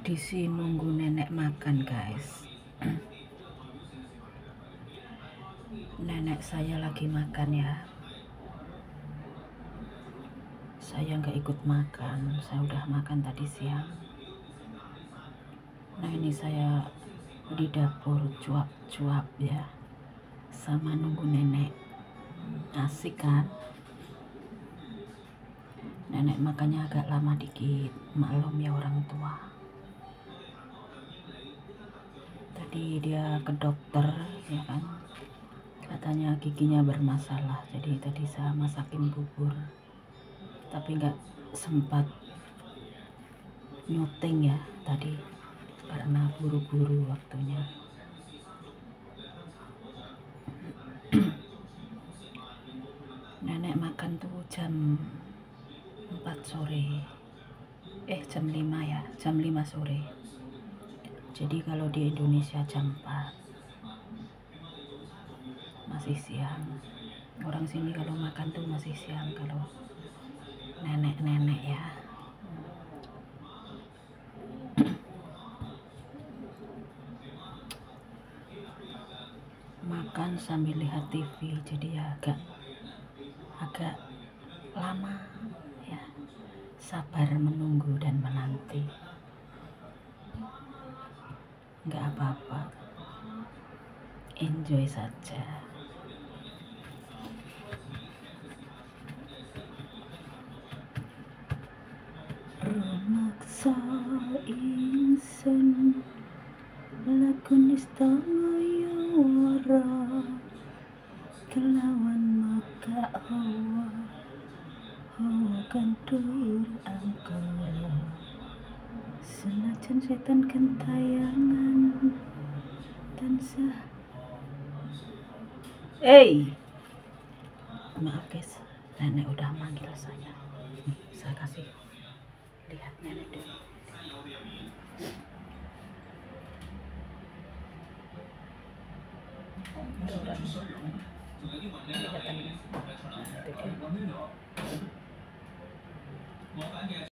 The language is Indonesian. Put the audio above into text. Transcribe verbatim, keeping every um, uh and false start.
Tradisi nunggu nenek makan, guys. Nenek saya lagi makan ya. Saya nggak ikut makan, saya udah makan tadi siang. Nah ini saya di dapur cuap-cuap ya, sama nunggu nenek. Asik kan? Nenek makannya agak lama dikit, maklum ya orang tua. Tadi dia ke dokter ya kan, katanya giginya bermasalah, jadi tadi saya masakin bubur, tapi nggak sempat nyuting ya tadi karena buru-buru waktunya. Nenek makan tuh jam empat sore, eh jam lima ya, jam lima sore. Jadi kalau di Indonesia jam empat masih siang. Orang sini kalau makan tuh masih siang kalau nenek-nenek ya. Makan sambil lihat T V, jadi ya agak agak lama ya. Sabar menunggu dan menanti. Nggak apa-apa, enjoy saja. Rumaksa insun lakun istamaya wara kelawan maka hawa hawa kantur angkara senajan setan kentayangan tansah. Hey, maaf guys, nenek udah manggil saya. Saya kasih lihat nenek dulu. Udah, udah. Kelihatan kan? Nah, itu dia.